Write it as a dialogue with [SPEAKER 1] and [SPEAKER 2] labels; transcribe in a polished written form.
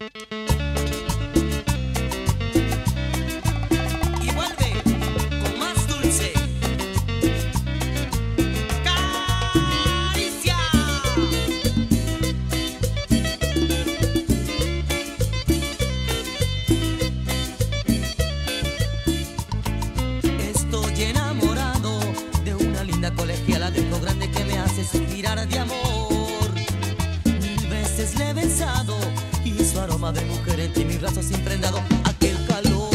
[SPEAKER 1] Y vuelve con más dulce caricia. Estoy enamorado de una linda colegiala, de lo grande que me hace suspirar de amor. Mil veces le he besado y su aroma de mujer entre mis brazos impregnado aquel calor.